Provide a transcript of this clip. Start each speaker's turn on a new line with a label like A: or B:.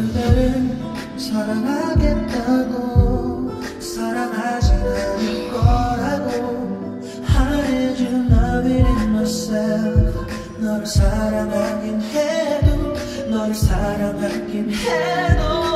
A: 그대를 사랑하겠다고 사랑하지 않을 거라고 I need you love it in myself 너를 사랑하긴 해도 너를 사랑하긴 해도